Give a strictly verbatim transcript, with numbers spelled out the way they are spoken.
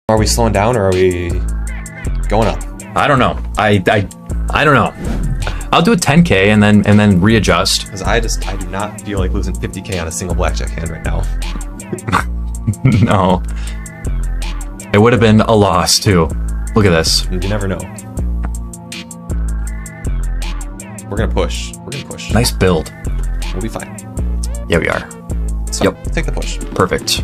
Are we slowing down or are we going up? I don't know. I I I don't know. I'll do a ten K and then and then readjust. Because I just I do not feel like losing fifty K on a single blackjack hand right now. No. It would have been a loss too. Look at this. You never know. We're gonna push. We're gonna push. Nice build. We'll be fine. Yeah, we are. So, Yep. take the push. Perfect.